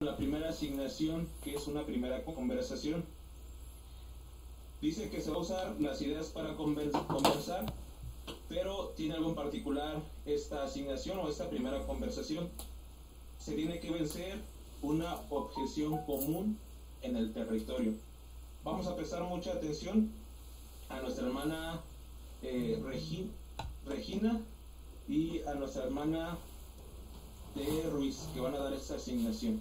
La primera asignación, que es una primera conversación. Dice que se va a usar las ideas para conversar, pero tiene algo en particular esta asignación o esta primera conversación. Se tiene que vencer una objeción común en el territorio. Vamos a prestar mucha atención a nuestra hermana Regina y a nuestra hermana de Ruiz, que van a dar esta asignación.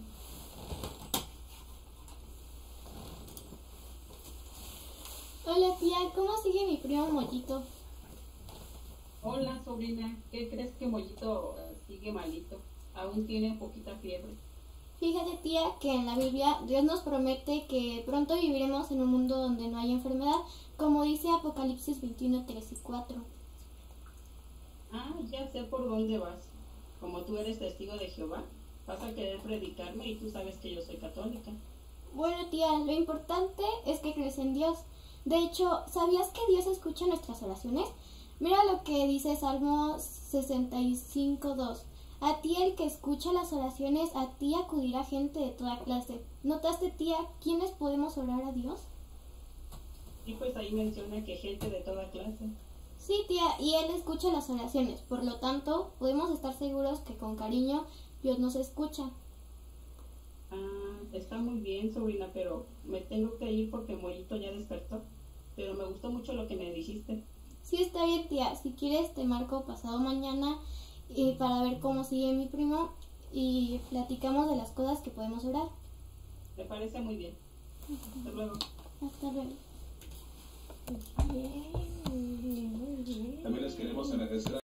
Hola tía, ¿cómo sigue mi primo Mollito? Hola sobrina, ¿qué crees que Mollito sigue malito? Aún tiene poquita fiebre. Fíjate tía que en la Biblia Dios nos promete que pronto viviremos en un mundo donde no hay enfermedad, como dice Apocalipsis 21, 3 y 4. Ah, ya sé por dónde vas. Como tú eres testigo de Jehová, vas a querer predicarme y tú sabes que yo soy católica. Bueno tía, lo importante es que crees en Dios. De hecho, ¿sabías que Dios escucha nuestras oraciones? Mira lo que dice Salmo 65:2. A ti el que escucha las oraciones, a ti acudirá gente de toda clase. ¿Notaste, tía, quiénes podemos orar a Dios? Y pues ahí menciona que gente de toda clase. Sí, tía, y Él escucha las oraciones. Por lo tanto, podemos estar seguros que con cariño Dios nos escucha. Ah, está muy bien sobrina, pero me tengo que ir porque Mollito ya despertó. Pero me gustó mucho lo que me dijiste. Sí, está bien, tía. Si quieres, te marco pasado mañana para ver cómo sigue mi primo y platicamos de las cosas que podemos orar. Me parece muy bien. Hasta luego. Hasta luego. También les queremos agradecer